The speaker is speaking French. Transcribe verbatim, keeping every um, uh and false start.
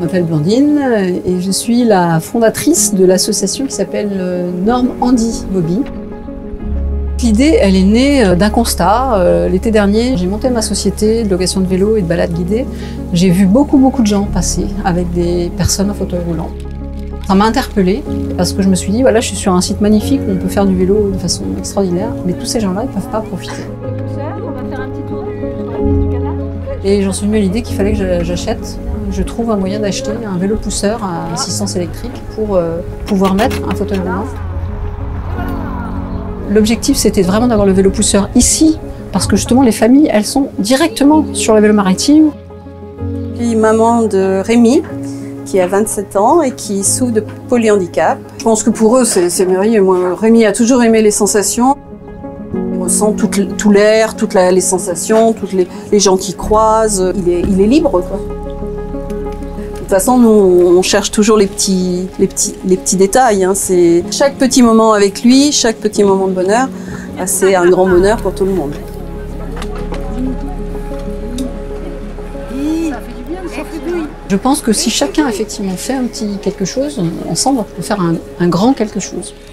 Je m'appelle Blandine et je suis la fondatrice de l'association qui s'appelle Norme Handi Mobi. L'idée, elle est née d'un constat. L'été dernier, j'ai monté ma société de location de vélos et de balades guidées. J'ai vu beaucoup, beaucoup de gens passer avec des personnes en fauteuil roulant. Ça m'a interpellée parce que je me suis dit, voilà, je suis sur un site magnifique où on peut faire du vélo de façon extraordinaire, mais tous ces gens-là, ils ne peuvent pas profiter. On va faire un petit tour sur la piste du canal. Et j'en suis venue à l'idée qu'il fallait que j'achète, je trouve un moyen d'acheter un vélo pousseur à assistance électrique pour euh, pouvoir mettre un fauteuil roulant. L'objectif, c'était vraiment d'avoir le vélo pousseur ici, parce que justement, les familles, elles sont directement sur le vélo maritime. Je suis maman de Rémi, qui a vingt-sept ans et qui souffre de polyhandicap. Je pense que pour eux, c'est merveilleux. Moi, Rémi a toujours aimé les sensations. Il ressent tout, tout l'air, toutes la, les sensations, tous les, les gens qui croisent. Il est, il est libre, quoi. De toute façon, nous, on cherche toujours les petits, les petits, les petits détails. Hein. C'est chaque petit moment avec lui, chaque petit moment de bonheur, c'est un grand bonheur pour tout le monde. Je pense que si chacun effectivement fait un petit quelque chose, ensemble, on peut faire un, un grand quelque chose.